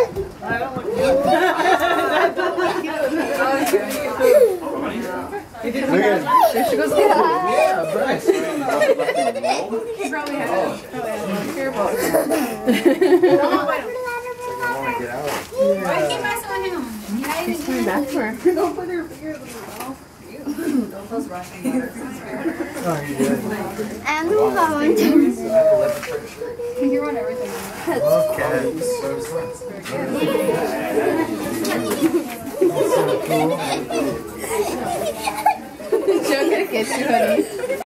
I don't want you. There she goes. Yeah, Bryce. He probably has careful. Why keep messing with him? He's coming back for her. Don't put her finger in the mouth. Those rushing water. Oh, you did. I'm going to. You run everything. I love cats. So cool. Joe gonna get you, honey.